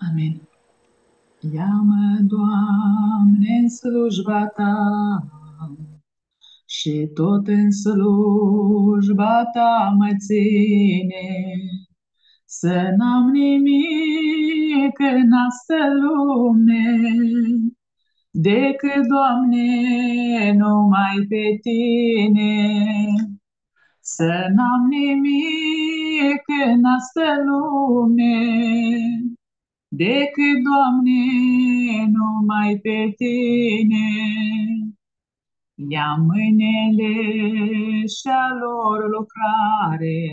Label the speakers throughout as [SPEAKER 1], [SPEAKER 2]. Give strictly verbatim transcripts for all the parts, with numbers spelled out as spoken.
[SPEAKER 1] Amin. Ia-mă, Doamne, în slujba Ta, și tot în slujba Ta mă ține, să n-am nimic în astă lume, decât, Doamne, numai pe Tine. Să n-am nimic în astă lume, decât, Doamne, numai pe Tine. Ia mâinile și-a lor lucrare,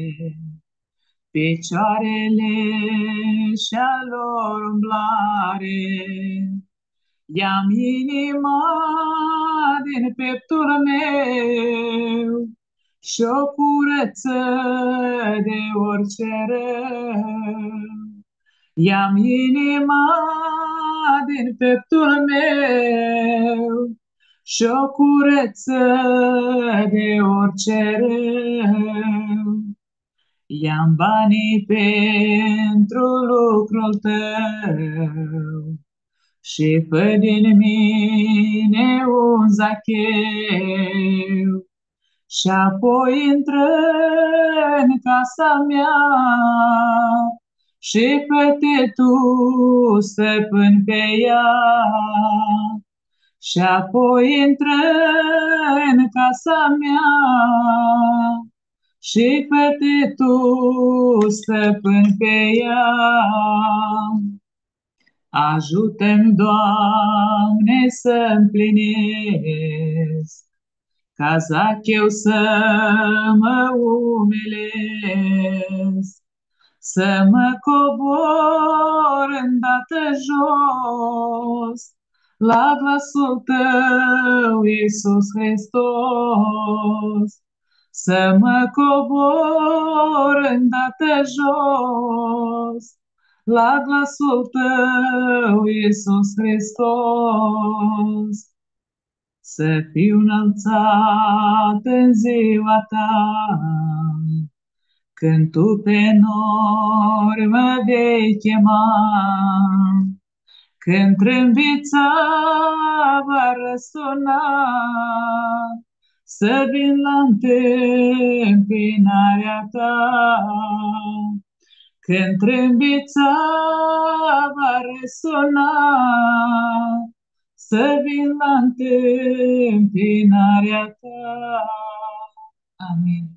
[SPEAKER 1] picioarele și-a lor umblare. Ia-mi inima din pieptul meu și-o curăță de orice rău. Ia-mi inima din pieptul meu și-o curăță de orice rău. Ia-mi banii pentru lucrul Tău și fă din mine un Zacheu. Și apoi intră în casa mea și fă-te Tu stăpân pe ea. Și apoi intră în casa mea și fă-te Tu stăpân pe ea. Ajută-mi, Doamne, să împlinesc ca Zacheu să mă umelesc, să mă cobor îndată jos la glasul Tău, Iisus Hristos. Să mă cobor îndată jos la glasul Tău, Iisus Hristos. Să fiu înălțat în ziua Ta, când Tu pe nori mă vei chema, când trâmbița va răsuna, să vin la întâmpinarea Ta. Când trâmbița va răsuna, să vin la întâmpinarea Ta. Amin.